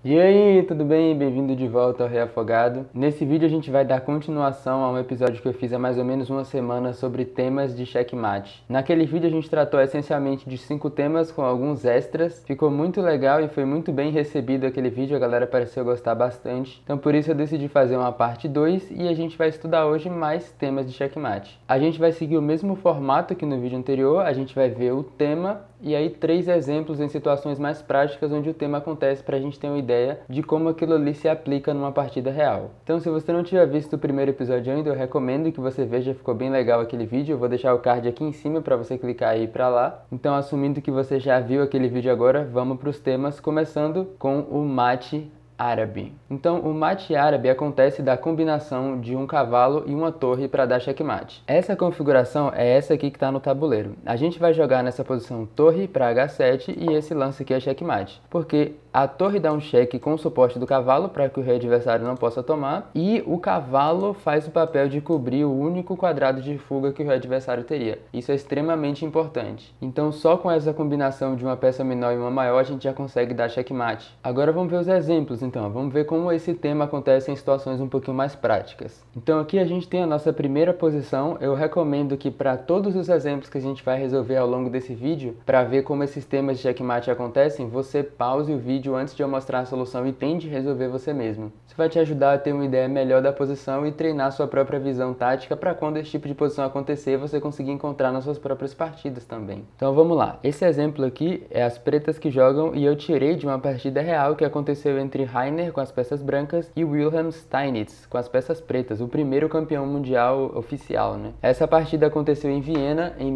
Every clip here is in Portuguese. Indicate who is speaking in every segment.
Speaker 1: E aí, tudo bem? Bem-vindo de volta ao Reafogado. Nesse vídeo a gente vai dar continuação a um episódio que eu fiz há mais ou menos uma semana sobre temas de checkmate. Naquele vídeo a gente tratou essencialmente de 5 temas com alguns extras. Ficou muito legal e foi muito bem recebido aquele vídeo, a galera pareceu gostar bastante. Então por isso eu decidi fazer uma parte 2 e a gente vai estudar hoje mais temas de checkmate. A gente vai seguir o mesmo formato que no vídeo anterior, a gente vai ver o tema e aí 3 exemplos em situações mais práticas onde o tema acontece para a gente ter uma ideia de como aquilo ali se aplica numa partida real. Então se você não tiver visto o primeiro episódio ainda, eu recomendo que você veja, ficou bem legal aquele vídeo. Eu vou deixar o card aqui em cima para você clicar aí para lá. Então assumindo que você já viu aquele vídeo agora, vamos para os temas, começando com o mate árabe. Então, o mate árabe acontece da combinação de um cavalo e uma torre para dar checkmate. Essa configuração é essa aqui que está no tabuleiro. A gente vai jogar nessa posição torre para H7 e esse lance aqui é checkmate, porque a torre dá um cheque com o suporte do cavalo para que o rei adversário não possa tomar e o cavalo faz o papel de cobrir o único quadrado de fuga que o rei adversário teria. Isso é extremamente importante. Então, só com essa combinação de uma peça menor e uma maior a gente já consegue dar checkmate. Agora vamos ver os exemplos. Então, vamos ver como esse tema acontece em situações um pouquinho mais práticas. Então aqui a gente tem a nossa primeira posição. Eu recomendo que para todos os exemplos que a gente vai resolver ao longo desse vídeo, para ver como esses temas de checkmate acontecem, você pause o vídeo antes de eu mostrar a solução e tente resolver você mesmo. Isso vai te ajudar a ter uma ideia melhor da posição e treinar sua própria visão tática para quando esse tipo de posição acontecer, você conseguir encontrar nas suas próprias partidas também. Então vamos lá. Esse exemplo aqui é as pretas que jogam e eu tirei de uma partida real que aconteceu entre Rainer com as peças brancas e Wilhelm Steinitz com as peças pretas, o primeiro campeão mundial oficial, né? Essa partida aconteceu em Viena em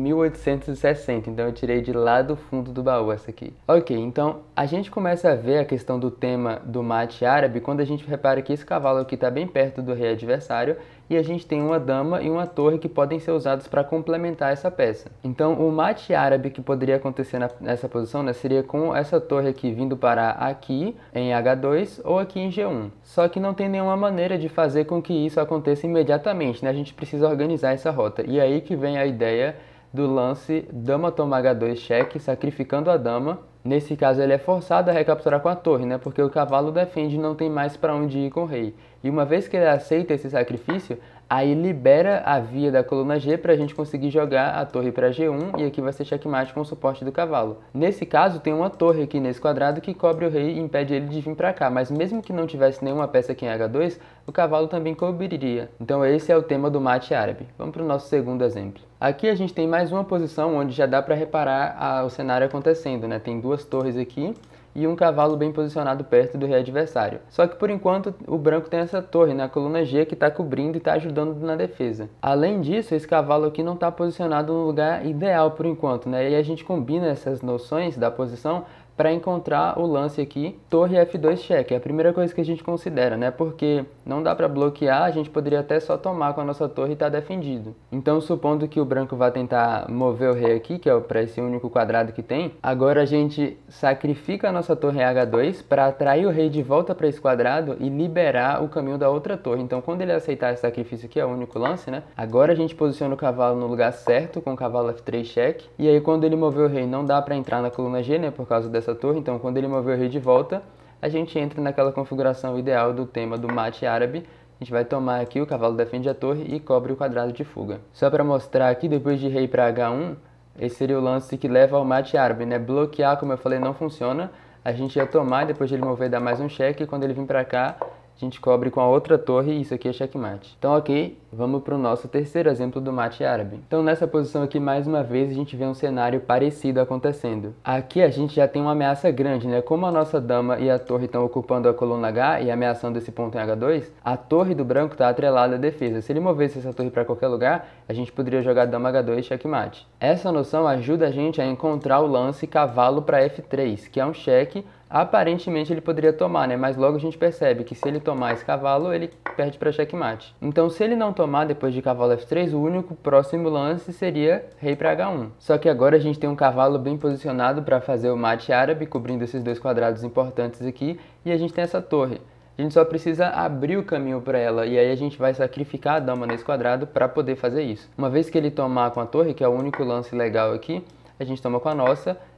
Speaker 1: 1860, então eu tirei de lá do fundo do baú essa aqui. Ok, então a gente começa a ver a questão do tema do mate árabe quando a gente repara que esse cavalo aqui está bem perto do rei adversário e a gente tem uma dama e uma torre que podem ser usados para complementar essa peça. Então o mate árabe que poderia acontecer nessa posição, né, seria com essa torre aqui vindo parar aqui em H2 ou aqui em G1. Só que não tem nenhuma maneira de fazer com que isso aconteça imediatamente, né? A gente precisa organizar essa rota. E aí que vem a ideia do lance dama toma H2 cheque, sacrificando a dama. Nesse caso ele é forçado a recapturar com a torre, né? Porque o cavalo defende e não tem mais para onde ir com o rei. E uma vez que ele aceita esse sacrifício, aí libera a via da coluna G para a gente conseguir jogar a torre para G1 e aqui vai ser checkmate com o suporte do cavalo. Nesse caso tem uma torre aqui nesse quadrado que cobre o rei e impede ele de vir para cá, mas mesmo que não tivesse nenhuma peça aqui em H2, o cavalo também cobriria. Então esse é o tema do mate árabe. Vamos para o nosso segundo exemplo. Aqui a gente tem mais uma posição onde já dá para reparar o cenário acontecendo, né? Tem duas torres aqui e um cavalo bem posicionado perto do rei adversário. Só que por enquanto o branco tem essa torre na coluna G que está cobrindo e está ajudando na defesa. Além disso, esse cavalo aqui não está posicionado no lugar ideal por enquanto, né? E a gente combina essas noções da posição para encontrar o lance aqui, torre F2 cheque. É a primeira coisa que a gente considera, né? Porque não dá para bloquear, a gente poderia até só tomar com a nossa torre e tá defendido. Então, supondo que o branco vai tentar mover o rei aqui, que é para esse único quadrado que tem, agora a gente sacrifica a nossa torre H2 para atrair o rei de volta para esse quadrado e liberar o caminho da outra torre. Então, quando ele aceitar esse sacrifício aqui, é o único lance, né? Agora a gente posiciona o cavalo no lugar certo, com o cavalo F3 cheque. E aí, quando ele mover o rei, não dá para entrar na coluna G, né? Por causa dessa torre, então quando ele mover o rei de volta, a gente entra naquela configuração ideal do tema do mate árabe. A gente vai tomar aqui, o cavalo defende a torre e cobre o quadrado de fuga. Só para mostrar aqui, depois de rei para H1, esse seria o lance que leva ao mate árabe, né? Bloquear, como eu falei, não funciona. A gente ia tomar, depois de ele mover, dar mais um cheque, e quando ele vir para cá, a gente cobre com a outra torre e isso aqui é checkmate. Então ok, vamos para o nosso terceiro exemplo do mate árabe. Então nessa posição aqui, mais uma vez, a gente vê um cenário parecido acontecendo. Aqui a gente já tem uma ameaça grande, né? Como a nossa dama e a torre estão ocupando a coluna H e ameaçando esse ponto em H2, a torre do branco está atrelada à defesa. Se ele movesse essa torre para qualquer lugar, a gente poderia jogar dama H2 checkmate. Essa noção ajuda a gente a encontrar o lance cavalo para F3, que é um cheque. Aparentemente ele poderia tomar, né? Mas logo a gente percebe que se ele tomar esse cavalo, ele perde para checkmate. Então se ele não tomar depois de cavalo F3, o único próximo lance seria rei para H1. Só que agora a gente tem um cavalo bem posicionado para fazer o mate árabe, cobrindo esses dois quadrados importantes aqui, e a gente tem essa torre. A gente só precisa abrir o caminho para ela e aí a gente vai sacrificar a dama nesse quadrado para poder fazer isso. Uma vez que ele tomar com a torre, que é o único lance legal aqui, a gente toma com a nossa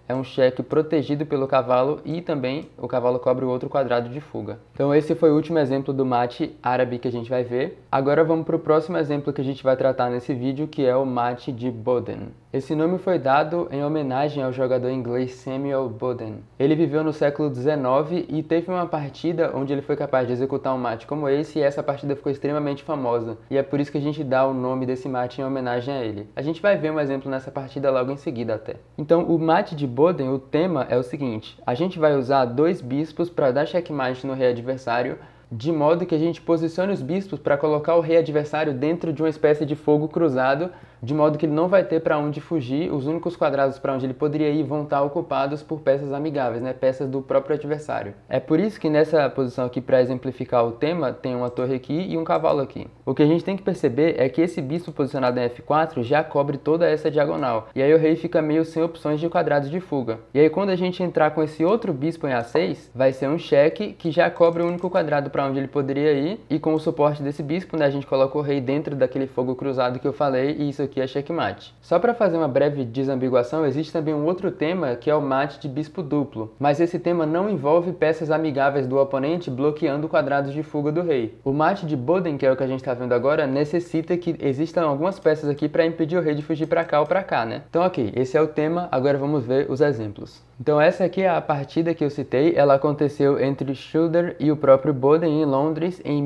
Speaker 1: é um cheque protegido pelo cavalo e também o cavalo cobre o outro quadrado de fuga. Então esse foi o último exemplo do mate árabe que a gente vai ver. Agora vamos para o próximo exemplo que a gente vai tratar nesse vídeo, que é o mate de Boden. Esse nome foi dado em homenagem ao jogador inglês Samuel Boden. Ele viveu no século XIX e teve uma partida onde ele foi capaz de executar um mate como esse, e essa partida ficou extremamente famosa. E é por isso que a gente dá o nome desse mate em homenagem a ele. A gente vai ver um exemplo nessa partida logo em seguida até. Então o mate de Boden, o tema é o seguinte: a gente vai usar 2 bispos para dar checkmate no rei adversário, de modo que a gente posicione os bispos para colocar o rei adversário dentro de uma espécie de fogo cruzado, de modo que ele não vai ter para onde fugir, os únicos quadrados para onde ele poderia ir vão estar ocupados por peças amigáveis, né? Peças do próprio adversário. É por isso que nessa posição aqui, para exemplificar o tema, tem uma torre aqui e um cavalo aqui. O que a gente tem que perceber é que esse bispo posicionado em F4 já cobre toda essa diagonal, e aí o rei fica meio sem opções de quadrados de fuga. E aí quando a gente entrar com esse outro bispo em A6, vai ser um cheque que já cobre o único quadrado para onde ele poderia ir, e com o suporte desse bispo, né, a gente coloca o rei dentro daquele fogo cruzado que eu falei, e isso aqui é checkmate. Só para fazer uma breve desambiguação, existe também um outro tema que é o mate de bispo duplo, mas esse tema não envolve peças amigáveis do oponente bloqueando quadrados de fuga do rei. O mate de Boden, que é o que a gente está vendo agora, necessita que existam algumas peças aqui para impedir o rei de fugir para cá ou para cá, né? Então ok, esse é o tema, agora vamos ver os exemplos. Então essa aqui é a partida que eu citei, ela aconteceu entre Schilder e o próprio Boden em Londres em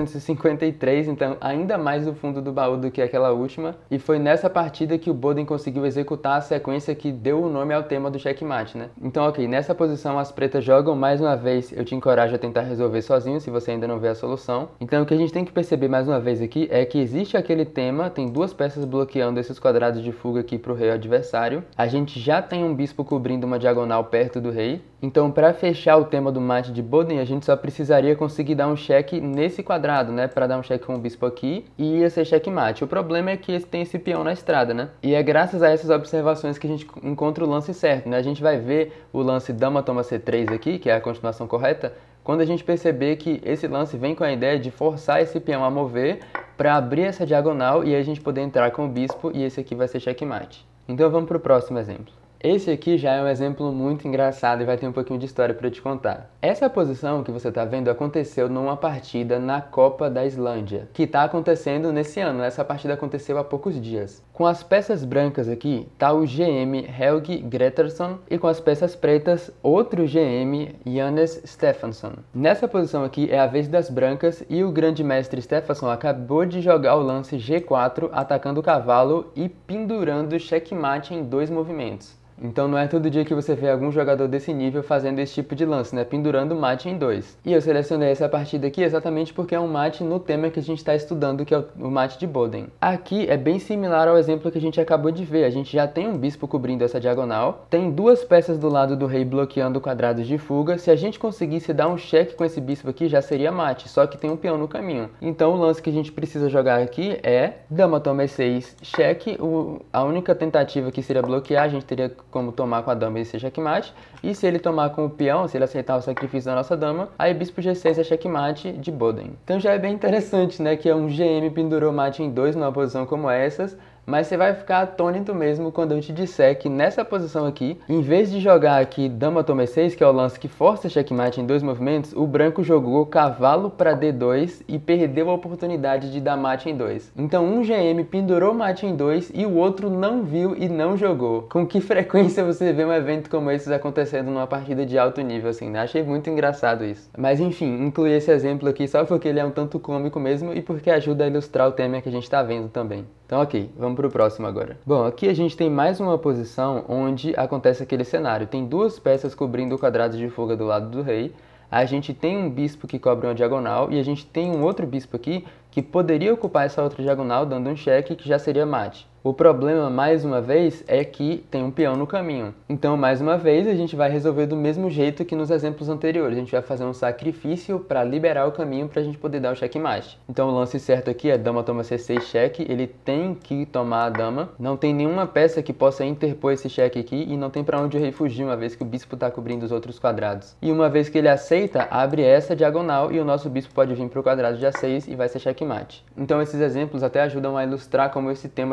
Speaker 1: 1853, então ainda mais no fundo do baú do que aquela última, e foi nessa partida que o Boden conseguiu executar a sequência que deu o nome ao tema do checkmate, né? Então ok, nessa posição as pretas jogam, mais uma vez eu te encorajo a tentar resolver sozinho se você ainda não vê a solução. Então o que a gente tem que perceber mais uma vez aqui é que existe aquele tema, tem 2 peças bloqueando esses quadrados de fuga aqui para o rei adversário, a gente já tem um bispo cobrindo uma diagonal perto do rei, então para fechar o tema do mate de Boden a gente só precisaria conseguir dar um cheque nesse quadrado, né, para dar um cheque com o bispo aqui e ia ser checkmate. O problema é que tem esse peão na estrada, né, e é graças a essas observações que a gente encontra o lance certo, né, a gente vai ver o lance dama toma C3 aqui, que é a continuação correta, quando a gente perceber que esse lance vem com a ideia de forçar esse peão a mover para abrir essa diagonal e aí a gente poder entrar com o bispo, e esse aqui vai ser checkmate. Então vamos para o próximo exemplo. Esse aqui já é um exemplo muito engraçado e vai ter um pouquinho de história para te contar. Essa posição que você está vendo aconteceu numa partida na Copa da Islândia, que está acontecendo nesse ano. Essa partida aconteceu há poucos dias. Com as peças brancas aqui, tá o GM Helgi Grettersson, e com as peças pretas, outro GM Jannes Stefansson. Nessa posição aqui é a vez das brancas e o grande mestre Stefansson acabou de jogar o lance G4, atacando o cavalo e pendurando checkmate em 2 movimentos. Então não é todo dia que você vê algum jogador desse nível fazendo esse tipo de lance, né? Pendurando o mate em 2. E eu selecionei essa partida aqui exatamente porque é um mate no tema que a gente está estudando, que é o mate de Boden. Aqui é bem similar ao exemplo que a gente acabou de ver. A gente já tem um bispo cobrindo essa diagonal, tem 2 peças do lado do rei bloqueando quadrados de fuga. Se a gente conseguisse dar um cheque com esse bispo aqui, já seria mate, só que tem um peão no caminho. Então o lance que a gente precisa jogar aqui é dama toma E6, cheque. A única tentativa que seria bloquear, a gente teria como tomar com a dama e ser checkmate, e se ele tomar com o peão, se ele aceitar o sacrifício da nossa dama, aí bispo G6 é checkmate de Boden. Então já é bem interessante, né, que é um GM pendurou mate em 2 numa posição como essas, mas você vai ficar atônito mesmo quando eu te disser que nessa posição aqui, em vez de jogar aqui dama toma E6, que é o lance que força checkmate em 2 movimentos, o branco jogou cavalo para D2 e perdeu a oportunidade de dar mate em 2. Então um GM pendurou mate em 2 e o outro não viu e não jogou. Com que frequência você vê um evento como esse acontecendo numa partida de alto nível assim, né? Achei muito engraçado isso. Mas enfim, incluí esse exemplo aqui só porque ele é um tanto cômico mesmo e porque ajuda a ilustrar o tema que a gente está vendo também. Então ok, vamos para o próximo agora. Bom, aqui a gente tem mais uma posição onde acontece aquele cenário. Tem 2 peças cobrindo o quadrado de fuga do lado do rei. A gente tem um bispo que cobre uma diagonal e a gente tem um outro bispo aqui que poderia ocupar essa outra diagonal dando um cheque que já seria mate. O problema, mais uma vez, é que tem um peão no caminho. Então, mais uma vez, a gente vai resolver do mesmo jeito que nos exemplos anteriores. A gente vai fazer um sacrifício para liberar o caminho para a gente poder dar o checkmate. Então, o lance certo aqui é dama toma C6 cheque. Ele tem que tomar a dama. Não tem nenhuma peça que possa interpor esse cheque aqui e não tem para onde o rei fugir, uma vez que o bispo está cobrindo os outros quadrados. E uma vez que ele aceita, abre essa diagonal e o nosso bispo pode vir para o quadrado de A6 e vai ser checkmate. Então, esses exemplos até ajudam a ilustrar como esse tema de checkmate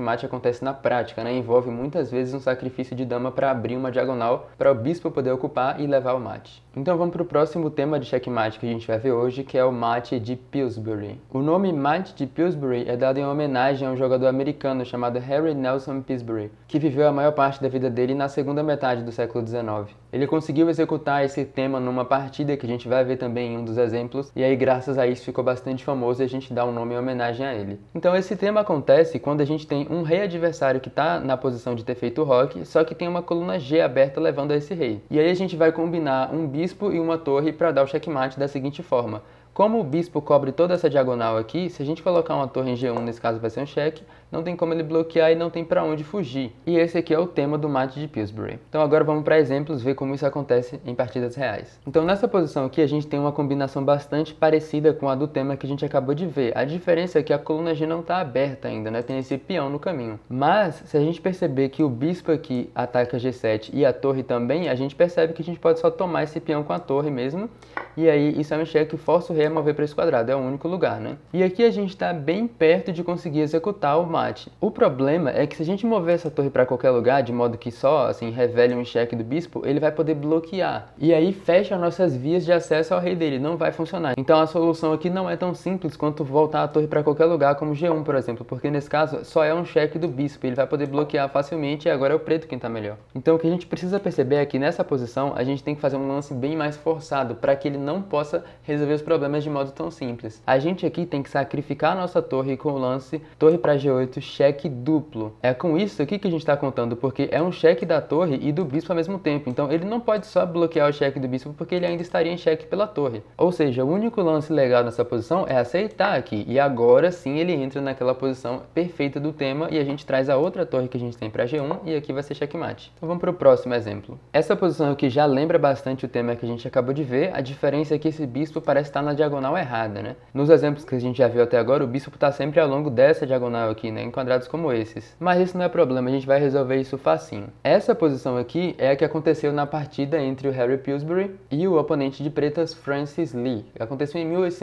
Speaker 1: xeque-mate acontece na prática, né? Envolve muitas vezes um sacrifício de dama para abrir uma diagonal para o bispo poder ocupar e levar o mate. Então vamos para o próximo tema de xeque-mate que a gente vai ver hoje, que é o mate de Pillsbury. O nome mate de Pillsbury é dado em homenagem a um jogador americano chamado Harry Nelson Pillsbury, que viveu a maior parte da vida dele na segunda metade do século XIX. Ele conseguiu executar esse tema numa partida que a gente vai ver também em um dos exemplos, e aí graças a isso ficou bastante famoso e a gente dá um nome em homenagem a ele. Então esse tema acontece quando a gente tem um rei adversário que está na posição de ter feito o roque, só que tem uma coluna G aberta levando a esse rei. E aí a gente vai combinar um bispo e uma torre para dar o xeque-mate da seguinte forma. Como o bispo cobre toda essa diagonal aqui, se a gente colocar uma torre em G1, nesse caso vai ser um cheque, não tem como ele bloquear e não tem para onde fugir. E esse aqui é o tema do mate de Pillsbury. Então agora vamos para exemplos, ver como isso acontece em partidas reais. Então nessa posição aqui a gente tem uma combinação bastante parecida com a do tema que a gente acabou de ver. A diferença é que a coluna G não está aberta ainda, né? Tem esse peão no caminho. Mas se a gente perceber que o bispo aqui ataca G7 e a torre também, a gente percebe que a gente pode só tomar esse peão com a torre mesmo. E aí isso é um cheque que força o rei a mover para esse quadrado, é o único lugar, né? E aqui a gente está bem perto de conseguir executar o mate. O problema é que se a gente mover essa torre para qualquer lugar, de modo que só assim revele um cheque do bispo, ele vai poder bloquear. E aí fecha nossas vias de acesso ao rei dele, não vai funcionar. Então a solução aqui não é tão simples quanto voltar a torre para qualquer lugar, como G1, por exemplo, porque nesse caso só é um cheque do bispo, ele vai poder bloquear facilmente e agora é o preto quem está melhor. Então o que a gente precisa perceber é que nessa posição a gente tem que fazer um lance bem mais forçado para que ele não possa resolver os problemas de modo tão simples. A gente aqui tem que sacrificar a nossa torre com o lance torre para G8, cheque duplo. É com isso aqui que a gente está contando, porque é um cheque da torre e do bispo ao mesmo tempo. Então ele não pode só bloquear o cheque do bispo porque ele ainda estaria em cheque pela torre. Ou seja, o único lance legal nessa posição é aceitar aqui. E agora sim ele entra naquela posição perfeita do tema e a gente traz a outra torre que a gente tem para G1 e aqui vai ser checkmate. Então vamos para o próximo exemplo. Essa posição aqui já lembra bastante o tema que a gente acabou de ver. A diferença é que esse bispo parece estar na diagonal errada, né? Nos exemplos que a gente já viu até agora, o bispo está sempre ao longo dessa diagonal aqui, né? Em quadrados como esses. Mas isso não é problema, a gente vai resolver isso facinho. Essa posição aqui é a que aconteceu na partida entre o Harry Pillsbury e o oponente de pretas Francis Lee. Aconteceu em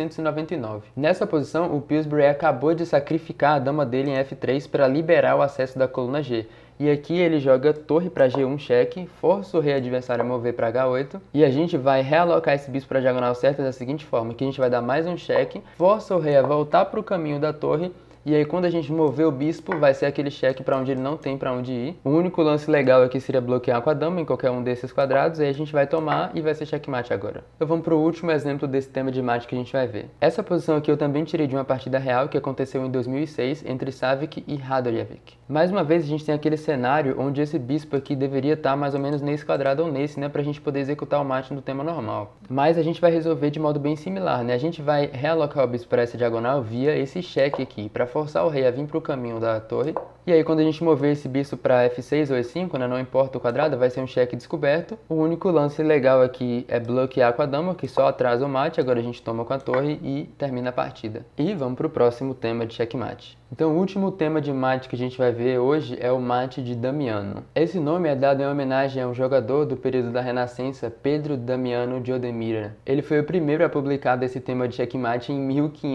Speaker 1: 1899. Nessa posição, o Pillsbury acabou de sacrificar a dama dele em F3 para liberar o acesso da coluna G. E aqui ele joga torre para G1 cheque, força o rei adversário a mover para H8 e a gente vai realocar esse bispo para a diagonal certa da seguinte forma, que a gente vai dar mais um cheque, força o rei a voltar para o caminho da torre. E aí quando a gente mover o bispo, vai ser aquele cheque para onde ele não tem para onde ir. O único lance legal aqui seria bloquear com a dama em qualquer um desses quadrados, aí a gente vai tomar e vai ser checkmate agora. Então vamos para o último exemplo desse tema de mate que a gente vai ver. Essa posição aqui eu também tirei de uma partida real que aconteceu em 2006 entre Savic e Radorjevik. Mais uma vez a gente tem aquele cenário onde esse bispo aqui deveria estar mais ou menos nesse quadrado ou nesse, né, para a gente poder executar o mate no tema normal. Mas a gente vai resolver de modo bem similar, né? A gente vai realocar o bispo para essa diagonal via esse cheque aqui, para forçar o rei a vir para o caminho da torre. E aí quando a gente mover esse bispo para F6 ou E5, né, não importa o quadrado, vai ser um cheque descoberto. O único lance legal aqui é bloquear com a dama, que só atrasa o mate. Agora a gente toma com a torre e termina a partida. E vamos para o próximo tema de checkmate. Então o último tema de mate que a gente vai ver hoje é o mate de Damiano. Esse nome é dado em homenagem a um jogador do período da Renascença, Pedro Damiano de Odemira. Ele foi o primeiro a publicar esse tema de checkmate em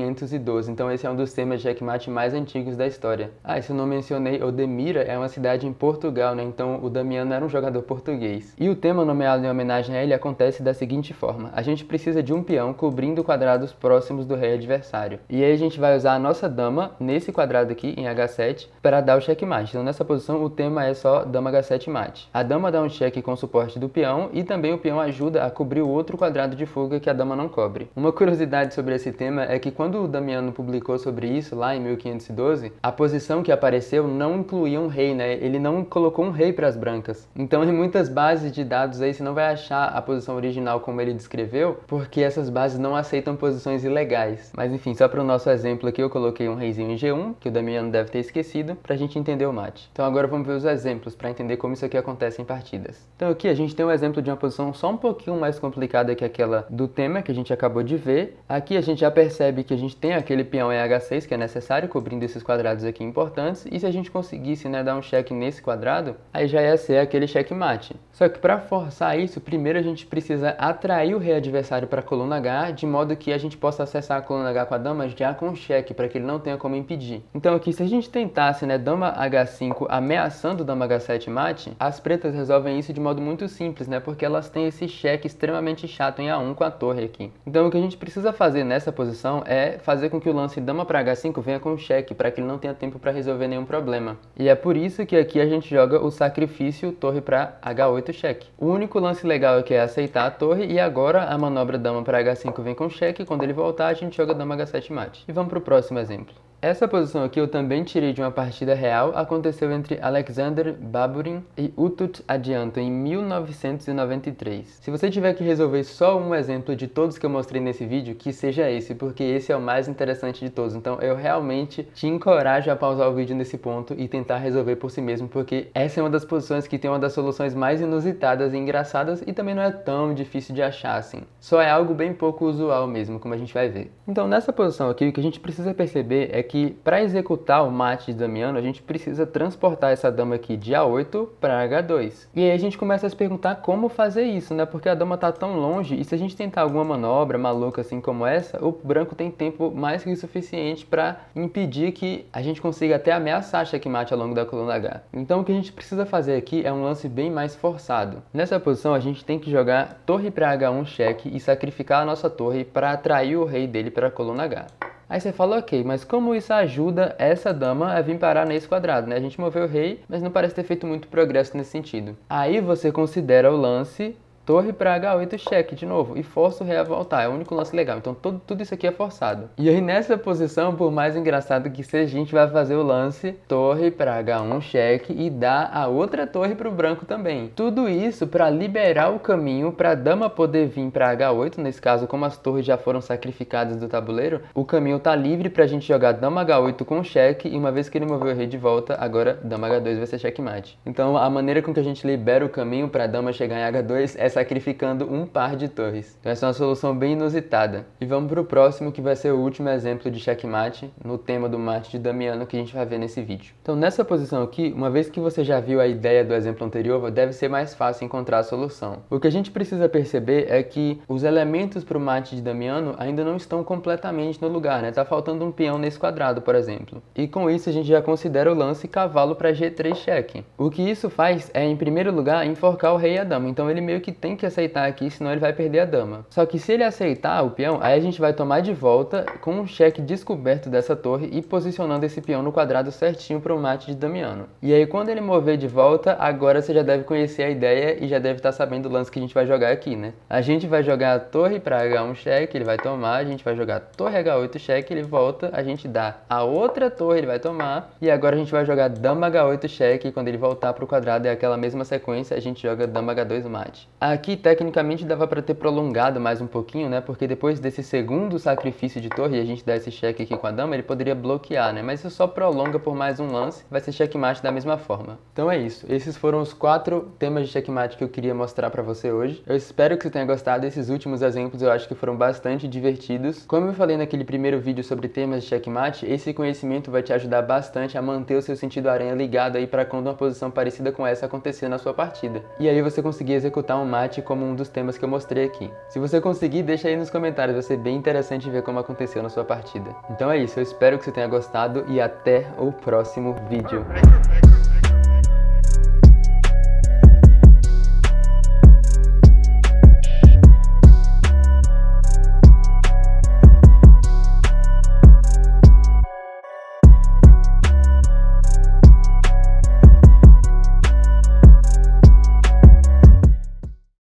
Speaker 1: 1512, então esse é um dos temas de checkmate mais antigos da história. Ah, e se eu não mencionei, Odemira é uma cidade em Portugal, né? Então o Damiano era um jogador português. E o tema nomeado em homenagem a ele acontece da seguinte forma. A gente precisa de um peão cobrindo quadrados próximos do rei adversário. E aí a gente vai usar a nossa dama nesse quadrado aqui em H7 para dar o checkmate. Então nessa posição o tema é só dama H7 mate. A dama dá um cheque com o suporte do peão e também o peão ajuda a cobrir o outro quadrado de fuga que a dama não cobre. Uma curiosidade sobre esse tema é que quando o Damiano publicou sobre isso lá em 1512, a posição que apareceu não incluía um rei, né? Ele não colocou um rei para as brancas. Então em muitas bases de dados aí você não vai achar a posição original como ele descreveu, porque essas bases não aceitam posições ilegais. Mas enfim, só para o nosso exemplo aqui eu coloquei um reizinho em G1, que o Damiano deve ter esquecido, para a gente entender o mate. Então agora vamos ver os exemplos para entender como isso aqui acontece em partidas. Então aqui a gente tem um exemplo de uma posição só um pouquinho mais complicada que aquela do tema que a gente acabou de ver. Aqui a gente já percebe que a gente tem aquele peão em H6 que é necessário, cobrindo esses quadrados aqui importantes, e se a gente conseguisse, né, dar um cheque nesse quadrado, aí já ia ser aquele checkmate. Só que para forçar isso, primeiro a gente precisa atrair o rei adversário para a coluna H, de modo que a gente possa acessar a coluna H com a dama já com cheque, para que ele não tenha como impedir. mate. Então aqui, se a gente tentasse, né, dama H5 ameaçando dama H7 mate, as pretas resolvem isso de modo muito simples, né, porque elas têm esse cheque extremamente chato em A1 com a torre aqui. Então o que a gente precisa fazer nessa posição é fazer com que o lance dama para H5 venha com cheque, para que ele não tenha tempo para resolver nenhum problema. E é por isso que aqui a gente joga o sacrifício torre para H8 cheque. O único lance legal aqui é aceitar a torre, e agora a manobra dama para H5 vem com cheque, quando ele voltar a gente joga dama H7 mate. E vamos para o próximo exemplo. Essa posição aqui eu também tirei de uma partida real, aconteceu entre Alexander Baburin e Utut Adianto em 1993. Se você tiver que resolver só um exemplo de todos que eu mostrei nesse vídeo, que seja esse, porque esse é o mais interessante de todos. Então eu realmente te encorajo a pausar o vídeo nesse ponto e tentar resolver por si mesmo, porque essa é uma das posições que tem uma das soluções mais inusitadas e engraçadas, e também não é tão difícil de achar assim. Só é algo bem pouco usual mesmo, como a gente vai ver. Então nessa posição aqui, o que a gente precisa perceber é que para executar o mate de Damiano, a gente precisa transportar essa dama aqui de A8 para H2. E aí a gente começa a se perguntar como fazer isso, né? Porque a dama tá tão longe, e se a gente tentar alguma manobra maluca assim como essa, o branco tem tempo mais que o suficiente para impedir que a gente consiga até ameaçar checkmate ao longo da coluna H. Então o que a gente precisa fazer aqui é um lance bem mais forçado. Nessa posição a gente tem que jogar torre para H1 cheque e sacrificar a nossa torre para atrair o rei dele para a coluna H. Aí você fala, ok, mas como isso ajuda essa dama a vir parar nesse quadrado, né? A gente moveu o rei, mas não parece ter feito muito progresso nesse sentido. Aí você considera o lance torre para H8 cheque de novo e força o rei a voltar, é o único lance legal. Então tudo isso aqui é forçado. E aí nessa posição, por mais engraçado que seja, a gente vai fazer o lance torre para H1 cheque e dar a outra torre para o branco também. Tudo isso para liberar o caminho para a dama poder vir para H8, nesse caso como as torres já foram sacrificadas do tabuleiro, o caminho tá livre para a gente jogar dama H8 com cheque, e uma vez que ele moveu o rei de volta, agora dama H2 vai ser checkmate. Então a maneira com que a gente libera o caminho para a dama chegar em H2 é sacrificando um par de torres. Então essa é uma solução bem inusitada. E vamos para o próximo, que vai ser o último exemplo de checkmate no tema do mate de Damiano que a gente vai ver nesse vídeo. Então nessa posição aqui, uma vez que você já viu a ideia do exemplo anterior, deve ser mais fácil encontrar a solução. O que a gente precisa perceber é que os elementos para o mate de Damiano ainda não estão completamente no lugar, né? Tá faltando um peão nesse quadrado, por exemplo. E com isso a gente já considera o lance cavalo para G3 cheque. O que isso faz é, em primeiro lugar, enforcar o rei e a dama. Então ele meio que tem que aceitar aqui, senão ele vai perder a dama. Só que se ele aceitar o peão, aí a gente vai tomar de volta com um cheque descoberto dessa torre e posicionando esse peão no quadrado certinho para o mate de Damiano. E aí quando ele mover de volta, agora você já deve conhecer a ideia e já deve estar sabendo o lance que a gente vai jogar aqui, né? A gente vai jogar a torre para H1 cheque, ele vai tomar, a gente vai jogar a torre H8 cheque, ele volta, a gente dá a outra torre, ele vai tomar, e agora a gente vai jogar dama H8 cheque, e quando ele voltar para o quadrado é aquela mesma sequência, a gente joga dama H2 mate. Aqui, tecnicamente, dava para ter prolongado mais um pouquinho, né? Porque depois desse segundo sacrifício de torre, e a gente dá esse cheque aqui com a dama, ele poderia bloquear, né? Mas isso só prolonga por mais um lance, vai ser checkmate da mesma forma. Então é isso. Esses foram os 4 temas de checkmate que eu queria mostrar para você hoje. Eu espero que você tenha gostado. Esses últimos exemplos eu acho que foram bastante divertidos. Como eu falei naquele primeiro vídeo sobre temas de checkmate, esse conhecimento vai te ajudar bastante a manter o seu sentido aranha ligado aí para quando uma posição parecida com essa acontecer na sua partida. E aí você conseguir executar um mate como um dos temas que eu mostrei aqui. Se você conseguir, deixa aí nos comentários, vai ser bem interessante ver como aconteceu na sua partida. Então é isso, eu espero que você tenha gostado e até o próximo vídeo.